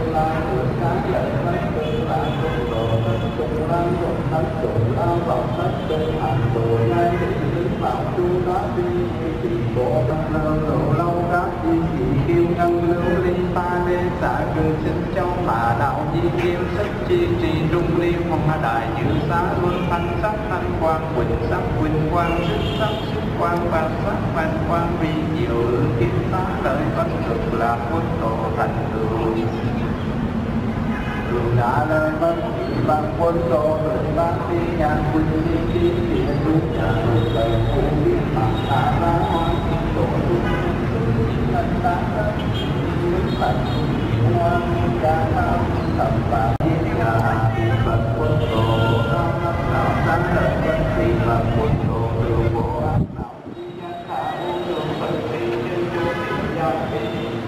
mà đạo di kim sức chi trì trung liên phong đại như xá luân thanh sắc thanh quang quỳnh sắc quỳnh quang sức quang văn sắc văn quang vi diệu kim xá lợi bất thực là quân tổ thành tựu đường đã lời bất kỳ bằng quân tổ đời bác đi nhàn quỳnh đi kim địa trung nhà đường lời phú biến mạng đã ra hoa tổ trung thân đã thành quan ca nam tập và thiên hạ bậc quân tổ nam đạo sáng lợi bất kỳ bằng quân tổ từ bộ ác đạo chi nhân hạ vô lượng phật thị nhân vô thị gia thị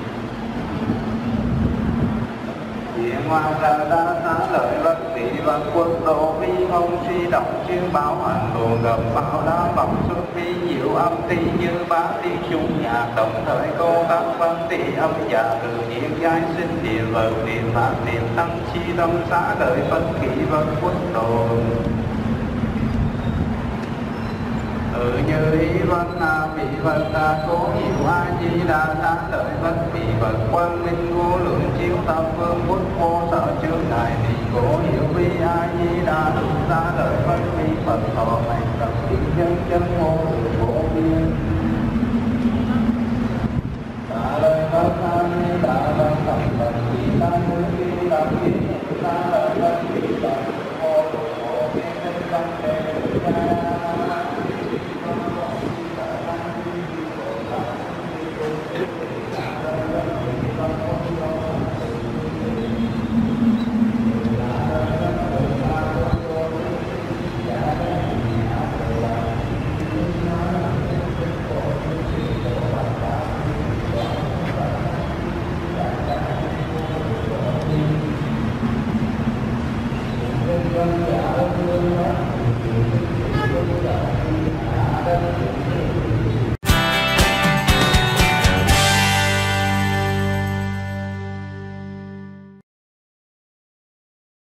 hiện hoàng ra đa xá lợi bất kỳ bằng quân tổ vi ông suy động chuyên báo hành luồng gầm bão đá bọc xuân vi diệu âm ti như bá đi chung nhạc đồng thời cô các văn tỷ âm giả từ nhiên giai sinh địa vợ niệm pháp niệm tăng chi tâm xá lợi bất kỳ vân quân tổ như ý vân vị vân cố hiệu a di đà xá lợi bất kỳ vật quang minh vô lượng chiếu tâm vương quốc vô sở chướng ngại thì cố hiệu vi a di đà đủ xá lợi bất kỳ phật thọ mạnh tập thiên nhân chân vô lượng vô biên xá lợi bất a di đà vân tập